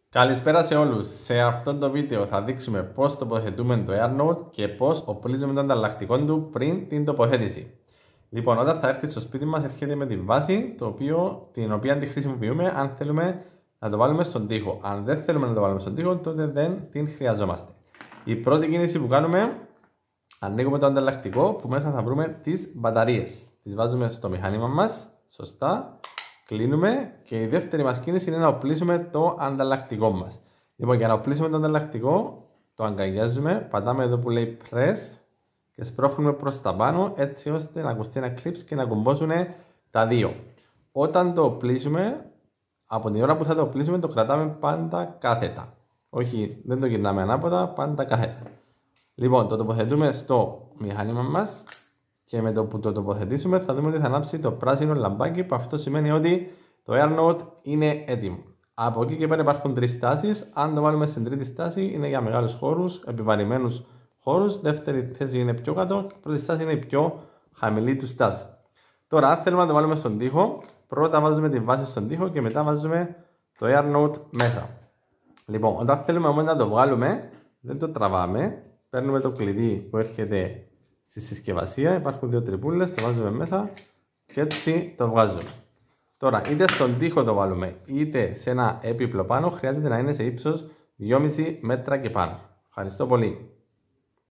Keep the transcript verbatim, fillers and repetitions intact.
Καλησπέρα σε όλους. Σε αυτό το βίντεο θα δείξουμε πώς τοποθετούμε το AirNote και πώς οπλίζουμε το ανταλλακτικό του πριν την τοποθέτηση. Λοιπόν, όταν θα έρθει στο σπίτι μας, έρχεται με τη βάση το οποίο, την οποία τη χρησιμοποιούμε αν θέλουμε να το βάλουμε στον τοίχο. Αν δεν θέλουμε να το βάλουμε στον τοίχο, τότε δεν την χρειαζόμαστε. Η πρώτη κίνηση που κάνουμε, ανοίγουμε το ανταλλακτικό που μέσα θα βρούμε τις μπαταρίες. Τις βάζουμε στο μηχάνημα μας, σωστά. Κλείνουμε και η δεύτερη μας κίνηση είναι να οπλίσουμε το ανταλλακτικό μας. Λοιπόν, για να οπλίσουμε το ανταλλακτικό, το αγκαλιάζουμε, πατάμε εδώ που λέει press και σπρώχνουμε προς τα πάνω έτσι ώστε να ακουστεί ένα clips και να κουμπώσουν τα δύο. Όταν το οπλίσουμε, από την ώρα που θα το οπλίσουμε, το κρατάμε πάντα κάθετα. Όχι, δεν το γυρνάμε ανάποδα, πάντα κάθετα. Λοιπόν, το τοποθετούμε στο μηχάνημα μας. Και με το που το τοποθετήσουμε θα δούμε ότι θα ανάψει το πράσινο λαμπάκι, που αυτό σημαίνει ότι το AirNote είναι έτοιμο. Από εκεί και πέρα υπάρχουν τρεις στάσεις. Αν το βάλουμε στην τρίτη στάση είναι για μεγάλους χώρους, επιβαρημένους χώρους. Δεύτερη θέση είναι πιο κάτω και πρώτη στάση είναι η πιο χαμηλή του στάση. Τώρα, αν θέλουμε να το βάλουμε στον τοίχο, πρώτα βάζουμε τη βάση στον τοίχο και μετά βάζουμε το AirNote μέσα. Λοιπόν, όταν θέλουμε όμως να το βγάλουμε, δεν το τραβάμε. Παίρνουμε το κλειδί που έρχεται στη συσκευασία, υπάρχουν δύο τρυπούλες, το βάζουμε μέσα και έτσι το βγάζουμε. Τώρα, είτε στον τοίχο το βάλουμε, είτε σε ένα έπιπλο πάνω, χρειάζεται να είναι σε ύψος δυόμισι μέτρα και πάνω. Ευχαριστώ πολύ.